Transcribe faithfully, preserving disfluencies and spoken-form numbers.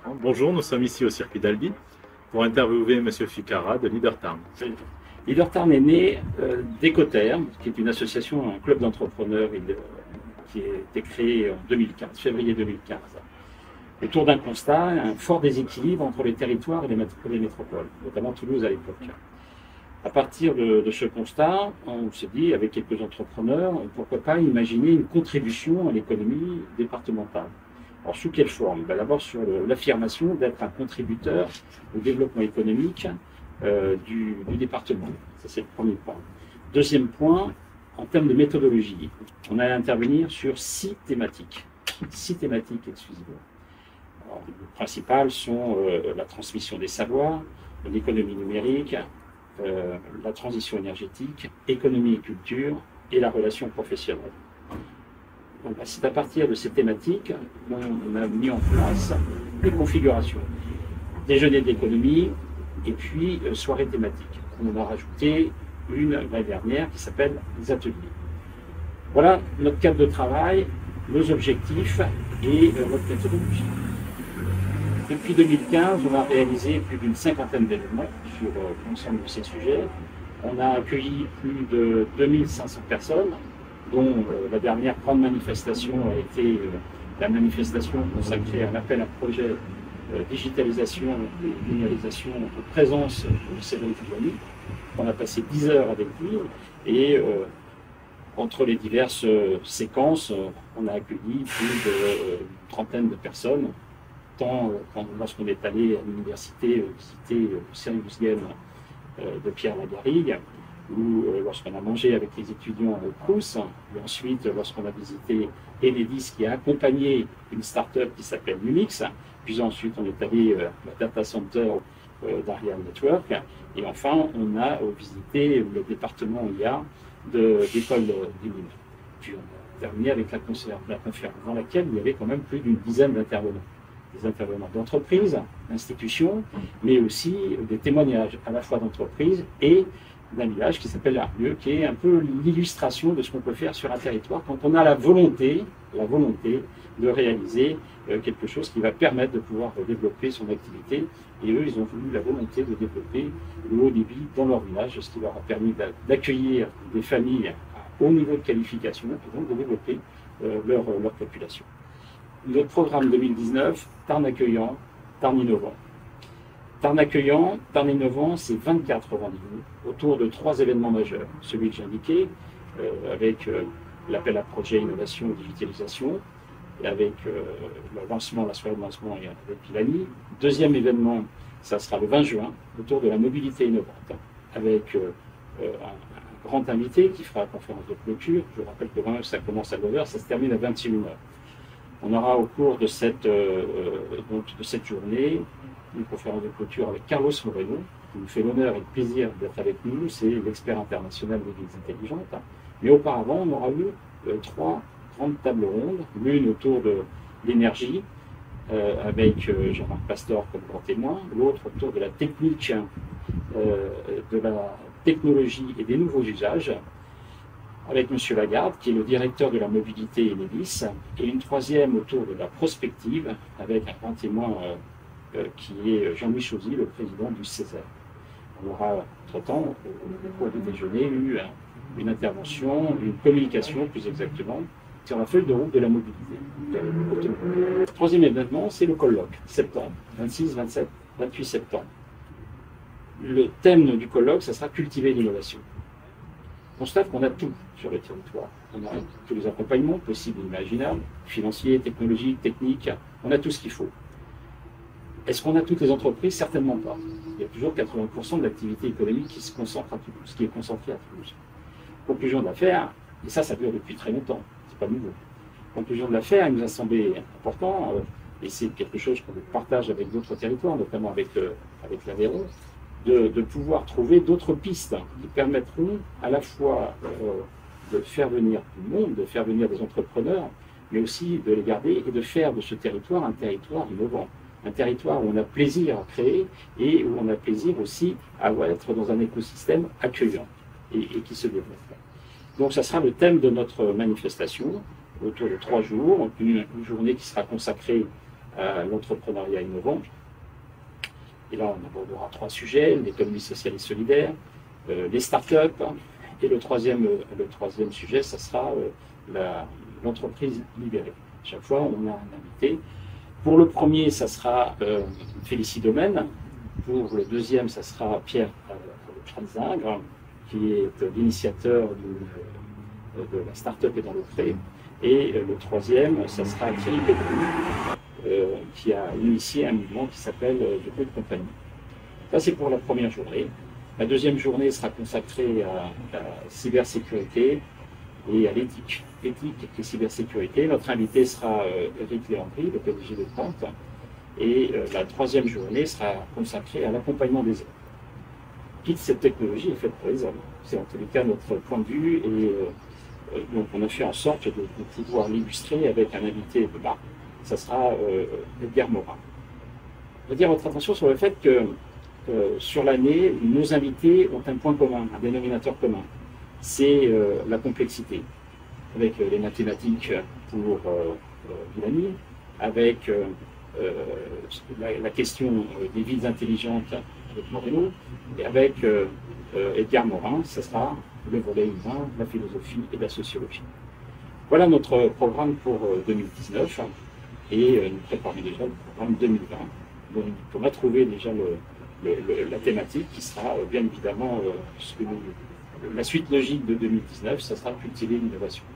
Bonjour, nous sommes ici au circuit d'Albi pour interviewer M. Ficara de LeaderTarn. LeaderTarn est né euh, d'Ecoterm, qui est une association, un club d'entrepreneurs qui a été créé en deux mille quinze, février deux mille quinze, autour d'un constat, un fort déséquilibre entre les territoires et les, les métropoles, notamment Toulouse à l'époque. À partir de, de ce constat, on s'est dit, avec quelques entrepreneurs, pourquoi pas imaginer une contribution à l'économie départementale. Alors, sous quelle forme? Ben, d'abord sur l'affirmation d'être un contributeur au développement économique euh, du, du département. Ça, c'est le premier point. Deuxième point, en termes de méthodologie, on allait intervenir sur six thématiques. Six thématiques exclusivement. Alors, les principales sont euh, la transmission des savoirs, l'économie numérique, euh, la transition énergétique, économie et culture, et la relation professionnelle. C'est à partir de ces thématiques qu'on a mis en place les configurations. Déjeuner d'économie et puis euh, soirée thématique. On a rajouté une l'année dernière qui s'appelle les ateliers. Voilà notre cadre de travail, nos objectifs et euh, notre méthodologie. Depuis deux mille quinze, on a réalisé plus d'une cinquantaine d'événements sur euh, l'ensemble de ces sujets. On a accueilli plus de deux mille cinq cents personnes, dont euh, la dernière grande manifestation a été euh, la manifestation consacrée à un appel à projet euh, digitalisation et numérisation de présence de Cédric Joly. On a passé dix heures avec lui et euh, entre les diverses euh, séquences, euh, on a accueilli plus de euh, une trentaine de personnes, tant euh, lorsqu'on est allé à l'université euh, visiter euh, le Serious Game euh, de Pierre Lagarrigue, ou euh, lorsqu'on a mangé avec les étudiants au Crous, et ensuite lorsqu'on a visité Enedis qui a accompagné une start-up qui s'appelle Numix, puis ensuite on est allé euh, au data center euh, d'Ariane Network, et enfin on a euh, visité le département I A de l'école des mines. Puis on a terminé avec la, la conférence dans laquelle il y avait quand même plus d'une dizaine d'intervenants. Des intervenants d'entreprises, d'institutions, mais aussi des témoignages à la fois d'entreprises et d'un village qui s'appelle Arlieu, qui est un peu l'illustration de ce qu'on peut faire sur un territoire quand on a la volonté, la volonté de réaliser euh, quelque chose qui va permettre de pouvoir développer son activité. Et eux, ils ont voulu la volonté de développer le haut débit dans leur village, ce qui leur a permis d'accueillir des familles à haut niveau de qualification et donc de développer euh, leur, leur population. Notre programme deux mille dix-neuf, Tarn accueillant, Tarn innovant. Tarn accueillant, Tarn innovant, c'est vingt-quatre rendez-vous autour de trois événements majeurs. Celui que j'ai indiqué, euh, avec euh, l'appel à projet innovation et digitalisation, et avec euh, le lancement, la soirée de lancement avec Pilani. Deuxième événement, ça sera le vingt juin, autour de la mobilité innovante, avec euh, euh, un, un grand invité qui fera la conférence de clôture. Je vous rappelle que vingt, ça commence à neuf heures, ça se termine à vingt et une heures. On aura au cours de cette, euh, donc de cette journée une conférence de clôture avec Carlos Moreno, qui nous fait l'honneur et le plaisir d'être avec nous. C'est l'expert international des villes intelligentes. Mais auparavant, on aura eu euh, trois grandes tables rondes, l'une autour de l'énergie, euh, avec euh, Jean-Marc Pastor comme grand témoin, l'autre autour de la technique, euh, de la technologie et des nouveaux usages, avec M. Lagarde, qui est le directeur de la mobilité Enedis, et une troisième autour de la prospective, avec un grand témoin euh, euh, qui est Jean-Louis Chauzy, le président du Césaire. On aura, entre-temps, au cours du déjeuner, eu un, une intervention, une communication plus exactement, sur la feuille de route de la mobilité. Le troisième événement, c'est le colloque, septembre, vingt-six, vingt-sept, vingt-huit septembre. Le thème du colloque, ça sera cultiver l'innovation. On constate qu'on a tout sur le territoire. On a tous les accompagnements possibles et imaginables, financiers, technologiques, techniques, on a tout ce qu'il faut. Est-ce qu'on a toutes les entreprises? Certainement pas. Il y a toujours quatre-vingts pour cent de l'activité économique qui se concentre à Toulouse, qui est concentrée à Toulouse. Conclusion de l'affaire, et ça, ça dure depuis très longtemps, c'est pas nouveau. Conclusion de l'affaire, il nous a semblé important, euh, et c'est quelque chose qu'on partage avec d'autres territoires, notamment avec, euh, avec l'Aveyron, De, de pouvoir trouver d'autres pistes qui permettront à la fois euh, de faire venir du monde, de faire venir des entrepreneurs, mais aussi de les garder et de faire de ce territoire un territoire innovant, un territoire où on a plaisir à créer et où on a plaisir aussi à être dans un écosystème accueillant et, et qui se développe. Donc ça sera le thème de notre manifestation autour de trois jours, une, une journée qui sera consacrée à l'entrepreneuriat innovant. Et là, on abordera trois sujets, l'économie sociale et solidaire, euh, les startups, et le troisième, le troisième sujet, ça sera euh, l'entreprise libérée. Chaque fois, on a un invité. Pour le premier, ça sera euh, Félicie Domaine. Pour le deuxième, ça sera Pierre Tranzingre, qui est l'initiateur de, de la start-up et dans le pré. Et euh, le troisième, ça sera Thierry Pétrou, euh, qui a initié un mouvement qui s'appelle euh, The Good Company. Ça, c'est pour la première journée. La deuxième journée sera consacrée à la cybersécurité et à l'éthique. Éthique et cybersécurité. Notre invité sera euh, Eric Léandry, le P D G de Trente. Et euh, la troisième journée sera consacrée à l'accompagnement des hommes. Toute cette technologie est faite pour les hommes. C'est en tous les cas notre point de vue. Et euh, donc on a fait en sorte de, de pouvoir l'illustrer avec un invité de bas. Ça sera euh, Edgar Morin. Je veux dire votre attention sur le fait que euh, sur l'année, nos invités ont un point commun, un dénominateur commun. C'est euh, la complexité. Avec euh, les mathématiques pour euh, euh, Villani, avec euh, euh, la, la question des villes intelligentes avec Moreno, et avec euh, euh, Edgar Morin, ce sera le volet humain, la philosophie et la sociologie. Voilà notre programme pour euh, deux mille dix-neuf, et euh, nous préparons déjà le programme deux mille vingt. Donc on a trouvé déjà le, le, le, la thématique qui sera euh, bien évidemment euh, ce que nous, la suite logique de deux mille dix-neuf, ça sera cultiver l'innovation.